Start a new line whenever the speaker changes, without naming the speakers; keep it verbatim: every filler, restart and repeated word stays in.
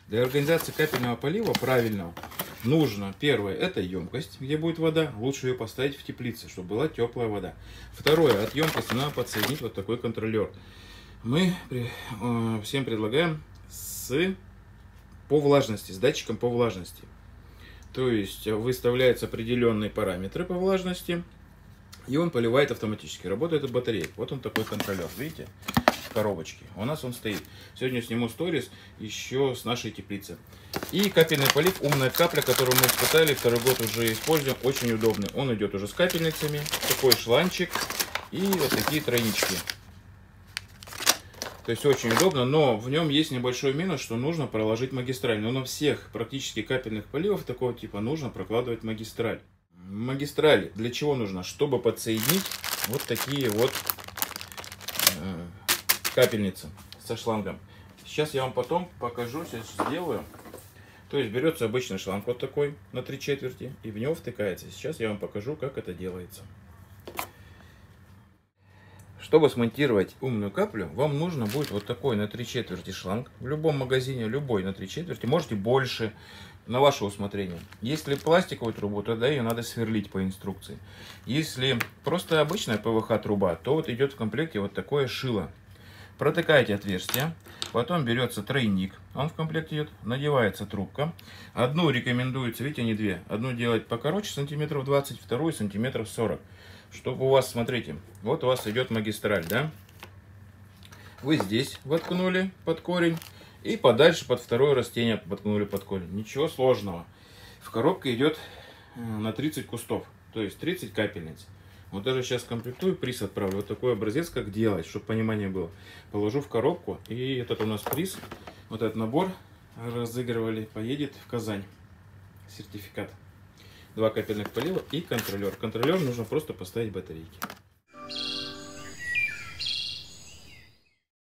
Для организации капельного полива правильного нужно, первое, это емкость, где будет вода. Лучше ее поставить в теплице, чтобы была теплая вода. Второе, от емкости надо подсоединить вот такой контролер. Мы э, всем предлагаем с, по влажности, с датчиком по влажности. То есть выставляются определенные параметры по влажности, и он поливает автоматически. Работает от батареи. Вот он такой контролер, видите, в коробочке. У нас он стоит. Сегодня сниму сторис еще с нашей теплицы. И капельный полив «Умная капля», которую мы испытали, второй год уже используем, очень удобный. Он идет уже с капельницами, такой шланчик и вот такие тройнички. То есть очень удобно, но в нем есть небольшой минус, что нужно проложить магистраль. Но на всех практически капельных поливов такого типа нужно прокладывать магистраль. Магистраль для чего нужна? Чтобы подсоединить вот такие вот э, капельницы со шлангом. Сейчас я вам потом покажу, сейчас сделаю. То есть берется обычный шланг вот такой на три четверти и в него втыкается. Сейчас я вам покажу, как это делается. Чтобы смонтировать умную каплю, вам нужно будет вот такой на три четверти шланг. В любом магазине, любой на три четверти, можете больше, на ваше усмотрение. Если пластиковую трубу, тогда ее надо сверлить по инструкции. Если просто обычная ПВХ труба, то вот идет в комплекте вот такое шило. Протыкаете отверстие, потом берется тройник, он в комплекте идет, надевается трубка. Одну рекомендуется, видите, не две. Одну делать покороче, сантиметров двадцать, вторую сантиметров сорок. Чтобы у вас, смотрите, вот у вас идет магистраль, да? Вы здесь воткнули под корень и подальше под второе растение воткнули под корень. Ничего сложного. В коробке идет на тридцать кустов, то есть тридцать капельниц. Вот даже сейчас комплектую, приз отправлю. Вот такой образец, как делать, чтобы понимание было. Положу в коробку, и этот у нас приз, вот этот набор разыгрывали, поедет в Казань. Сертификат. Два капельных полива и контролер. Контролер нужно просто поставить батарейки.